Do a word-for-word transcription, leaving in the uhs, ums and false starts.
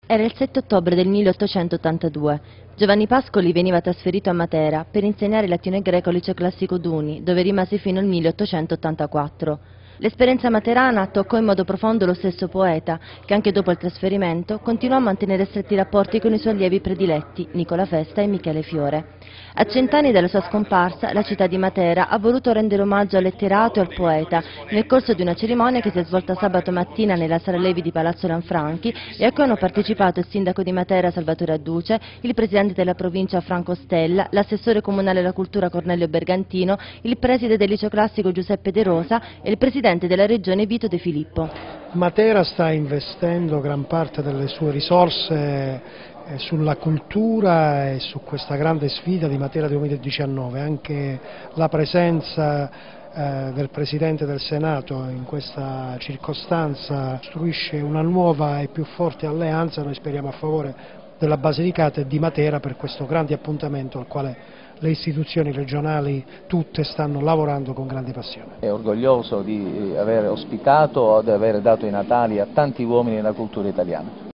Era il sette ottobre del milleottocentottantadue. Giovanni Pascoli veniva trasferito a Matera per insegnare latino e greco al liceo classico Duni, dove rimase fino al milleottocentottantaquattro. L'esperienza materana toccò in modo profondo lo stesso poeta, che anche dopo il trasferimento continuò a mantenere stretti rapporti con i suoi allievi prediletti, Nicola Festa e Michele Fiore. A cent'anni dalla sua scomparsa, la città di Matera ha voluto rendere omaggio al letterato e al poeta nel corso di una cerimonia che si è svolta sabato mattina nella Sala Levi di Palazzo Lanfranchi e a cui hanno partecipato il sindaco di Matera Salvatore Adduce, il presidente della provincia Franco Stella, l'assessore comunale alla cultura Cornelio Bergantino, il preside del liceo classico Giuseppe De Rosa e il presidente della regione Vito De Filippo. Matera sta investendo gran parte delle sue risorse sulla cultura e su questa grande sfida di Matera duemiladiciannove. Anche la presenza eh, del Presidente del Senato in questa circostanza costruisce una nuova e più forte alleanza. Noi speriamo a favore della Basilicata e di Matera per questo grande appuntamento al quale le istituzioni regionali tutte stanno lavorando con grande passione. È orgoglioso di aver ospitato, di aver dato i natali a tanti uomini della cultura italiana.